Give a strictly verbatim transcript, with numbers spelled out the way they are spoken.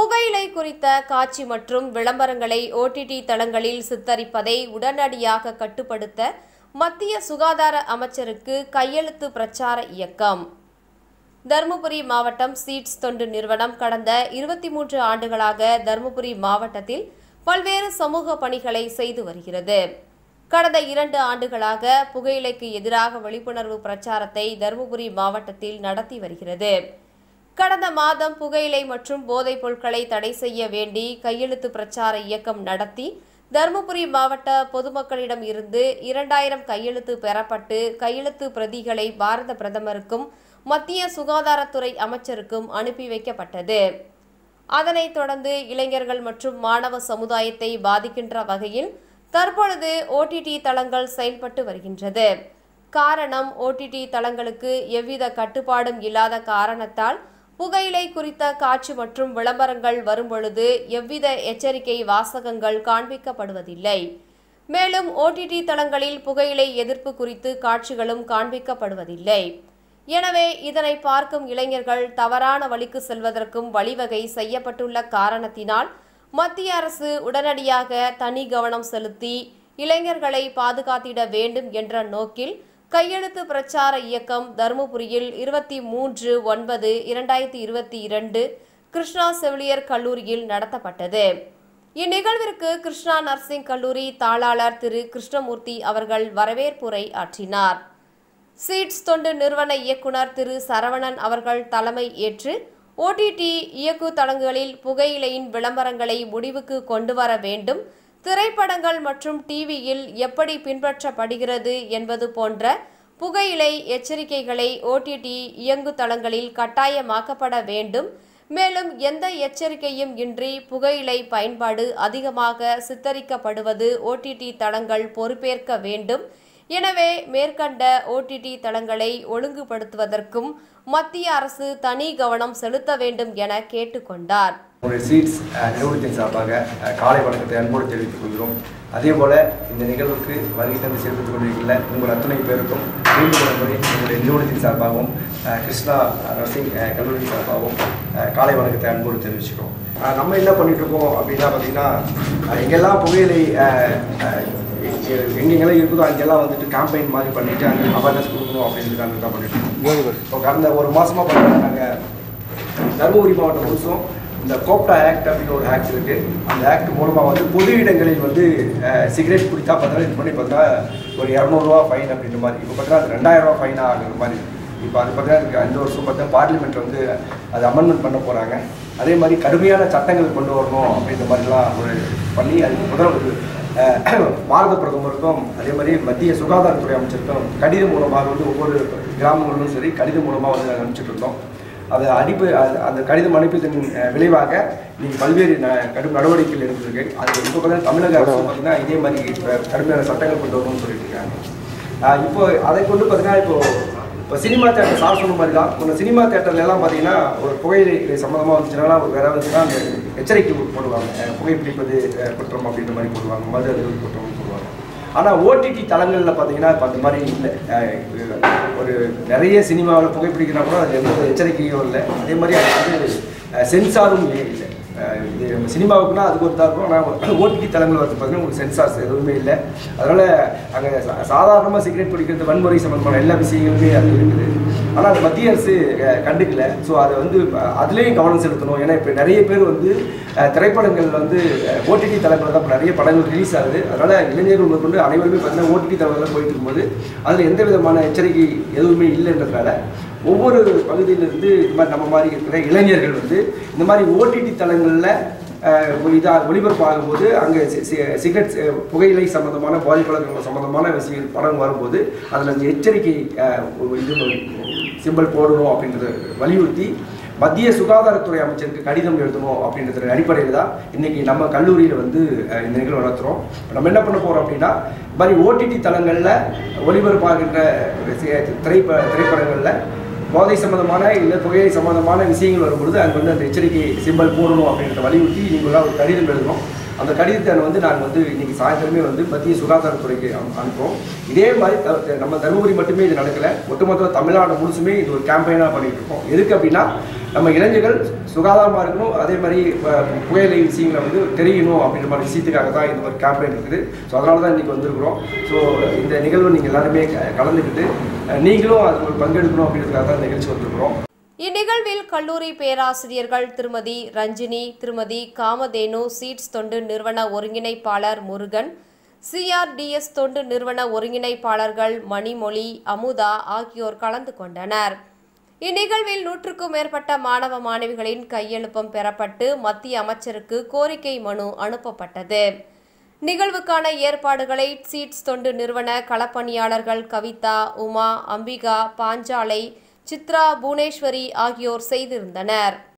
புகையிலை குறித்த காட்சி மற்றும் விளம்பரங்களை ஓடிடி தளங்களில் சித்தரிப்பதை உடனடியாக கட்டுப்படுத்த மத்திய சுகாதார அமைச்சருக்கு கையெழுத்து பிரச்சார இயக்கம். தருமபுரி மாவட்டம் சீட்ஸ் தொண்டு நிறுவனம் கடந்த இருபத்தி மூன்று ஆண்டுகளாக தருமபுரி மாவட்டத்தில் பல்வேறு சமூக பணிகளை செய்து வருகிறது. கடந்த இரண்டு ஆண்டுகளாக புகையிலைக்கு எதிராக விழிப்புணர்வு பிரச்சாரத்தை தருமபுரி மாவட்டத்தில் நடத்தி வருகிறது. கடந்த மாதம் புகையிலை மற்றும் போதைப் பொருட்களை தடை செய்ய வேண்டி கையெழுத்து பிரச்சார இயக்கம் நடத்தி தருமபுரி மாவட்ட பொதுமக்களிடம் இருந்து இரண்டாயிரம் கையெழுத்து பெறப்பட்டு கையெழுத்து பிரதிகளை பாரத பிரதமருக்கும் மத்திய சுகாதாரத்துறை அமைச்சருக்கும் அனுப்பி வைக்கப்பட்டது. அதனைத் தொடர்ந்து இளைஞர்கள் மற்றும் மாணவ சமுதாயத்தை பாதிக்கின்ற வகையில் தற்பொழுது ஓடிடி தளங்கள் செயல்பட்டு வருகின்றது. காரணம், ஓடிடி தளங்களுக்கு எவ்வித கட்டுப்பாடும் இல்லாத காரணத்தால் புகையிலை குறித்த காட்சி மற்றும் விளம்பரங்கள் வரும்பொழுது எவ்வித எச்சரிக்கை வாசகங்கள் காண்பிக்கப்படுவதில்லை. மேலும் ஓடிடி தளங்களில் புகையிலை எதிர்ப்பு குறித்து காட்சிகளும் காண்பிக்கப்படுவதில்லை. எனவே இதனை பார்க்கும் இளைஞர்கள் தவறான வழிக்கு செல்வதற்கும் வழிவகை செய்யப்பட்டுள்ள காரணத்தினால் மத்திய அரசு உடனடியாக தனி கவனம் செலுத்தி இளைஞர்களை பாதுகாத்திட வேண்டும் என்ற நோக்கில் கையெழுத்து பிரச்சார இயக்கம் தருமபுரியில் இருபத்தி மூன்று ஒன்பது இரண்டாயிரத்தி இருபத்தி இரண்டு கிருஷ்ணா செவிலியர் கல்லூரியில் நடத்தப்பட்டது. இந்நிகழ்விற்கு கிருஷ்ணா நர்சிங் கல்லூரி தாளாளர் திரு கிருஷ்ணமூர்த்தி அவர்கள் வரவேற்புரை ஆற்றினார். சீட்ஸ் தொண்டு நிறுவன இயக்குனர் திரு சரவணன் அவர்கள் தலைமை ஏற்று ஓடிடி இயக்கு தளங்களில் புகையிலையின் விளம்பரங்களை முடிவுக்கு கொண்டு வர வேண்டும், திரைப்படங்கள் மற்றும் டிவியில் எப்படி பின்பற்றப்படுகிறது என்பது போன்ற புகையிலை எச்சரிக்கைகளை ஓடிடி இயங்கு தளங்களில் கட்டாயமாக்கப்பட வேண்டும். மேலும் எந்த எச்சரிக்கையும் இன்றி புகையிலை பயன்பாடு அதிகமாக சித்தரிக்கப்படுவது ஓடிடி தளங்கள் பொறுப்பேற்க வேண்டும். எனவே மேற்கண்ட ஓடிடி தளங்களை ஒழுங்குபடுத்துவதற்கும் மத்திய அரசு தனி கவனம் செலுத்த வேண்டும் என கேட்டுக்கொண்டார். சீட்ஸ் நிறுவனத்தின் சார்பாக காலை வணக்கத்தை அன்போடு தெரிவித்துக் கொள்கிறோம். அதேபோல இந்த நிகழ்வுக்கு வருகை தந்து சேர்த்துக் கொண்டிருக்கிற உங்கள் அத்துணை பேருக்கும் மீண்டும் முறை எங்களுடைய நிறுவனத்தின் சார்பாகவும் கிருஷ்ணா நர்சிங் கல்லூரி சார்பாகவும் காலை வணக்கத்தை அன்போடு தெரிவிச்சுக்கிறோம். நம்ம என்ன பண்ணிட்டு இருக்கோம் அப்படின்னா பார்த்தீங்கன்னா, எங்கெல்லாம் புகையிலை எங்கெங்கெல்லாம் இருக்குதோ அங்கெல்லாம் வந்துட்டு கேம்பெயின் மாதிரி பண்ணிட்டு அங்கே அவேர்னஸ் கொடுக்கணும் அப்படின்றதுக்காக தான் பண்ணிட்டு இருக்கோம். இப்போ கடந்த ஒரு மாசமாக பார்த்தீங்கன்னா நாங்கள் தருமபுரி மாவட்டம் முழுசும் இந்த கோப்டா ஆக்ட் அப்படின்னு ஒரு ஆக்ட் இருக்குது. அந்த ஆக்ட் மூலமாக வந்து பொது இடங்களில் வந்து சிகரெட் குடித்தா பார்த்தீங்கன்னா இது பண்ணி பார்த்தா ஒரு இரநூறுவா ஃபைன் அப்படின்ற மாதிரி, இப்போ பார்த்தீங்கன்னா அது ரெண்டாயிரம் ரூபா ஃபைனாக ஆகுற மாதிரி. இப்போ அது பார்த்தீங்கன்னா அந்த வருஷம் பார்த்தா பார்லிமெண்ட் வந்து அது அமெண்ட்மெண்ட் பண்ண போகிறாங்க. அதே மாதிரி கடுமையான சட்டங்கள் கொண்டு வரணும் அப்படின்ற மாதிரிலாம் ஒரு பண்ணி அதுக்கு முதல் பாரத பிரதமருக்கும் அதே மாதிரி மத்திய சுகாதாரத்துறை அமைச்சருக்கும் கடிதம் மூலமாக வந்து ஒவ்வொரு கிராமங்களிலும் சரி கடிதம் மூலமாக வந்து நாங்கள் அனுப்பிச்சிட்டு இருந்தோம். அதை அனுப்பி அந்த கடிதம் அனுப்பியதன் விளைவாக நீங்கள் பல்வேறு கடும் நடவடிக்கைகள் எடுத்திருக்கு. அது இப்போ பார்த்தீங்கன்னா தமிழக அரசு பார்த்தீங்கன்னா இதே மாதிரி கடுமையான சட்டங்கள் கொண்டு வரணும்னு சொல்லிட்டு இருக்காங்க. இப்போ அதை கொண்டு பார்த்தீங்கன்னா இப்போ இப்போ சினிமா தேட்டர் சார் சொன்ன மாதிரி தான் இந்த சினிமா தேட்டர்லாம் பார்த்தீங்கன்னா ஒரு புகையிலை சம்மந்தமாக வந்துச்சுன்னா ஒரு வேற வந்துச்சுன்னா அந்த எச்சரிக்கை போடுவாங்க, புகைப்பிடிப்பது குற்றம் அப்படின்ற மாதிரி போடுவாங்க, மது அருள் குற்றம்னு போடுவாங்க. ஆனால் ஓடிடி தளங்களில் பார்த்தீங்கன்னா இப்போ அந்த மாதிரி இல்லை. ஒரு நிறைய சினிமாவில் புகைப்பிடிக்கிறா கூட அது எந்த எச்சரிக்கையும் இல்லை. அதே மாதிரி அது வந்து சென்சாரும் இல்லை. இது நம்ம சினிமாவுக்குன்னா அதுக்கு ஒரு தான் இருக்கும். ஆனால் ஓடிடி தளங்கள் வந்து பார்த்தீங்கன்னா உங்களுக்கு சென்சார்ஸ் எதுவுமே இல்லை. அதனால் அங்கே சாதாரணமாக சிகரெட் பிடிக்கிறது வன்முறை சம்பந்தமான எல்லா விஷயங்களுமே அது இருக்குது. ஆனால் அது மத்திய அரசு கண்டுக்கல. ஸோ அதை வந்து அதுலேயும் கவனம் செலுத்தணும். ஏன்னா இப்போ நிறைய பேர் வந்து திரைப்படங்கள் வந்து ஓடிடி தளங்களில் தான் இப்போ நிறைய படங்கள் ரிலீஸ் ஆகுது. அதனால் இளைஞர்கள் முதற்கொண்டு அனைவருமே பார்த்தீங்கன்னா ஓடிடி தளங்களில் போயிட்டு இருக்கும்போது அதில் எந்த விதமான எச்சரிக்கை எதுவுமே இல்லைன்றதுனால ஒவ்வொரு பகுதியிலிருந்து இது மாதிரி நம்ம மாதிரி இருக்கிற இளைஞர்கள் வந்து இந்த மாதிரி ஓடிடி தளங்களில் இதாக ஒளிபரப்பு ஆகும்போது அங்கே சிகரெட் புகையிலை சம்மந்தமான போதைப்பழக்கங்கள் சம்மந்தமான விஷயம் படம் வரும்போது அதில் அந்த எச்சரிக்கை இது சிம்பிள் போடணும் அப்படின்றத வலியுறுத்தி மத்திய சுகாதாரத்துறை அமைச்சருக்கு கடிதம் எழுதணும் அப்படின்ற அடிப்படையில் தான் இன்றைக்கி நம்ம கல்லூரியில் வந்து இந்த நிகழ்வு நடத்துகிறோம். நம்ம என்ன பண்ண போகிறோம் அப்படின்னா, இந்த மாதிரி ஓடிடி தளங்களில் ஒளிபரப்பாகின்ற திரைப்ப திரைப்படங்களில் போதை சம்பந்தமான இல்லை புகையை சம்பந்தமான விஷயங்கள் வரும்பொழுது அங்கே வந்து அந்த எச்சரிக்கை சிம்பல் போடணும் அப்படின்ற வலியுறுத்தி நீங்களாம் ஒரு கடிதம் எழுதணும். அந்த கடிதத்தை வந்து நாங்கள் வந்து இன்றைக்கி சாயந்தரமே வந்து மத்திய சுகாதாரத்துறைக்கு அனுப்புகிறோம். இதே மாதிரி நம்ம தருமபுரி மட்டுமே இது நடக்கலை, ஒட்டுமொத்த தமிழ்நாடு முழுசுமே இது ஒரு கேம்பெயினாக பண்ணிகிட்டு இருக்கோம். எதுக்கு அப்படின்னா, நம்ம இளைஞர்கள் சுகாதாரமாக இருக்கணும், அதே மாதிரி புகையிலை விஷயங்களை வந்து தெரியணும் அப்படின்ற மாதிரி விஷயத்துக்காக தான் இந்த ஒரு கேம்பெயின் இருக்குது. ஸோ அதனால தான் இன்றைக்கி வந்திருக்கிறோம். ஸோ இந்த நிகழ்வு நீங்கள் எல்லாருமே கலந்துக்கிட்டு நீங்களும் அது ஒரு பங்கெடுக்கணும் அப்படின்றதுக்காக தான் நிகழ்ச்சி வந்திருக்கிறோம். இந்நிகழ்வில் கல்லூரி பேராசிரியர்கள் திருமதி ரஞ்சினி, திருமதி காமதேனு, சீட்ஸ் தொண்டு நிறுவன ஒருங்கிணைப்பாளர் முருகன், சிஆர்டிஎஸ் தொண்டு நிறுவன ஒருங்கிணைப்பாளர்கள் மணிமொழி, அமுதா ஆகியோர் கலந்து கொண்டனர். இந்நிகழ்வில் நூற்றுக்கும் மேற்பட்ட மாணவ மாணவிகளின் கையெழுப்பம் பெறப்பட்டு மத்திய அமைச்சருக்கு கோரிக்கை மனு அனுப்பப்பட்டது. நிகழ்வுக்கான ஏற்பாடுகளை சீட்ஸ் தொண்டு நிறுவன களப்பணியாளர்கள் கவிதா, உமா, அம்பிகா, பாஞ்சாலை, சித்ரா, புவனேஸ்வரி ஆகியோர் செய்திருந்தனர்.